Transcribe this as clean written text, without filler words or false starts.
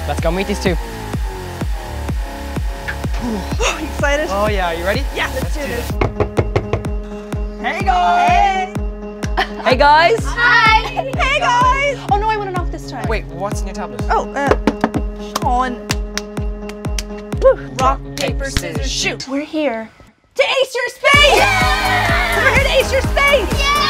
Let's go meet these two. Oh, you excited? Oh yeah, are you ready? Yeah, let's do this. Hey guys! Hey guys! Hi! Hey guys! Oh no, I want to knock this time. Wait, what's in your tablet? Oh, Sean. Rock, paper, scissors, shoot. We're here to ace your space! Yeah! We're here to ace your space! Yeah!